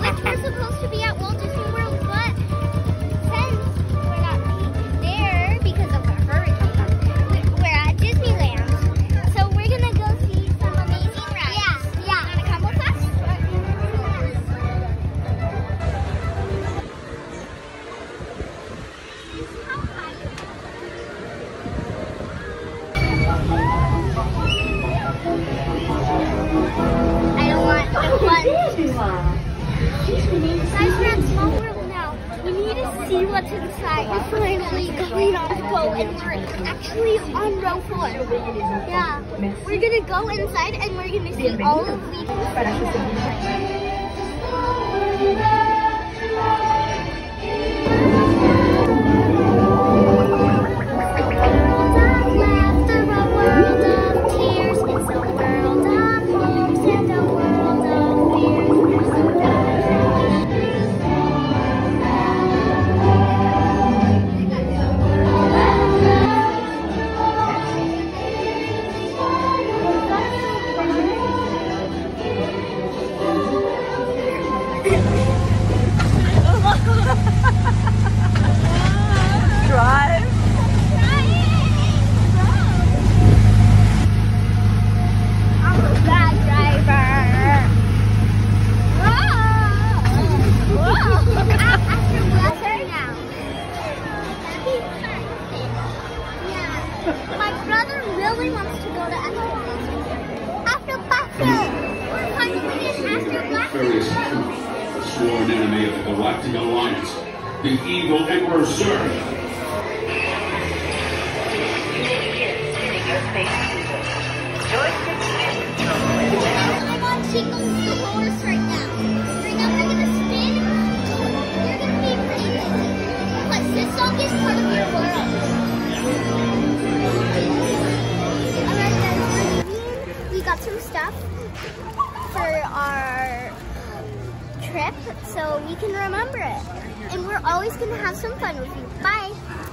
which we're supposed to be at Walt Disney World, but since we're not there because of the hurricane, we're at Disneyland. So we're gonna go see some amazing rides. Yeah. Wanna come with us? Guys, we're at Small World now. We need to see what's inside. We're finally going on the boat and we're actually on row 4. Yeah. We're gonna go inside and we're gonna see all of the My brother really wants to go to After Blaster. We're finally in After Blaster. Sworn enemy of the Galactic Alliance, the evil Emperor Sir. I'm on Chico's the horse right now. Right now we're gonna spin. We're gonna be pretty busy. Plus this song is part of your world. Alright guys, we got some stuff for our trip so we can remember it. And we're always gonna have some fun with you. Bye!